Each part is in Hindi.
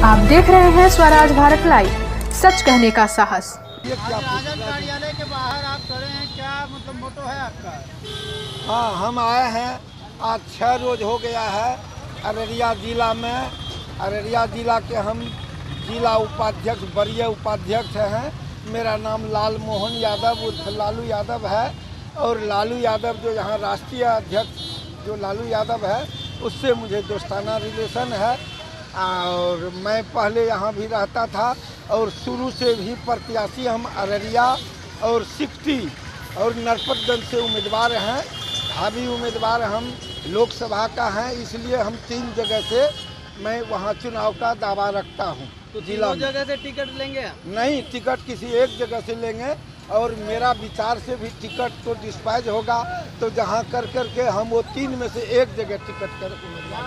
आप देख रहे हैं स्वराज भारत लाइव, सच कहने का साहस। राजद कार्यालय के बाहर आप खड़े हैं, क्या मतलब मोटो है आपका? हाँ, हम आए हैं, आज 6 रोज हो गया है अररिया जिला में। अररिया जिला के हम जिला उपाध्यक्ष, वरीय उपाध्यक्ष हैं। मेरा नाम लाल मोहन यादव उर्फ लालू यादव है। और लालू यादव जो यहाँ राष्ट्रीय अध्यक्ष जो लालू यादव है, उससे मुझे दोस्ताना रिलेशन है। और मैं पहले यहाँ भी रहता था और शुरू से भी प्रत्याशी हम अररिया और सिकटी और नरपतगंज से उम्मीदवार हैं। भावी उम्मीदवार हम लोकसभा का हैं, इसलिए हम 3 जगह से मैं वहाँ चुनाव का दावा रखता हूँ। तो जिला जगह से टिकट लेंगे? नहीं, टिकट किसी एक जगह से लेंगे और मेरा विचार से भी टिकट तो डिस्पैच होगा, तो जहाँ कर के हम वो 3 में से एक जगह टिकट कर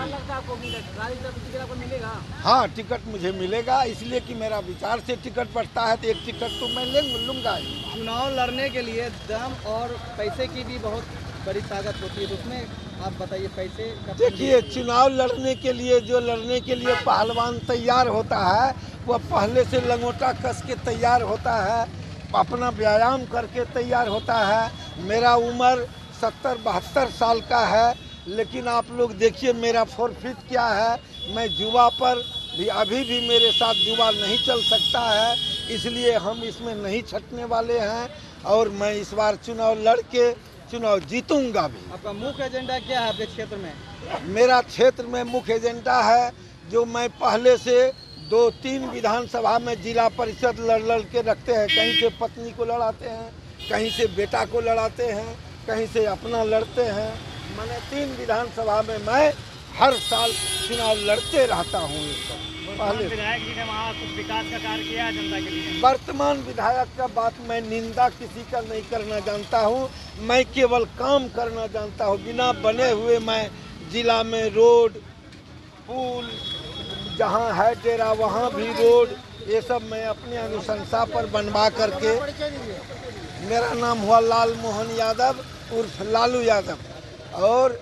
मिलेगा। हाँ, टिकट मुझे मिलेगा, इसलिए कि मेरा विचार से टिकट बढ़ता है, तो एक टिकट तो मैं लूँगा ही। चुनाव लड़ने के लिए दम और पैसे की भी बहुत बड़ी ताकत होती है, तो उसमें आप बताइए पैसे का। देखिए, चुनाव लड़ने के लिए पहलवान तैयार होता है, वह पहले से लंगोटा कस के तैयार होता है, अपना व्यायाम करके तैयार होता है। मेरा उम्र 70-72 साल का है, लेकिन आप लोग देखिए मेरा फोरफिट क्या है। मैं जुआ पर भी अभी भी मेरे साथ जुआ नहीं चल सकता है, इसलिए हम इसमें नहीं छटने वाले हैं। और मैं इस बार चुनाव लड़के चुनाव जीतूंगा भी। आपका मुख्य एजेंडा क्या है आपके क्षेत्र में? मेरा क्षेत्र में मुख्य एजेंडा है, जो मैं पहले से 2-3 विधानसभा में जिला परिषद लड़ के रखते हैं। कहीं से पत्नी को लड़ाते हैं, कहीं से बेटा को लड़ाते हैं, कहीं से अपना लड़ते हैं। मैंने 3 विधानसभा में मैं हर साल चुनाव लड़ते रहता हूँ। पहले विधायक जी ने वहाँ कुछ विकास का कार्य किया है जनता के लिए? वर्तमान विधायक का बात मैं निंदा किसी का नहीं करना जानता हूँ, मैं केवल काम करना जानता हूँ। बिना बने हुए मैं जिला में रोड, पुल, जहाँ है डेरा वहाँ भी रोड, ये सब मैं अपने अनुशंसा पर बनवा करके। मेरा नाम हुआ लाल मोहन यादव उर्फ लालू यादव और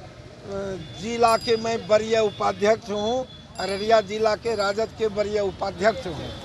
जिला के मैं वरीय उपाध्यक्ष हूँ। अररिया जिला के राजद के वरीय उपाध्यक्ष हूँ।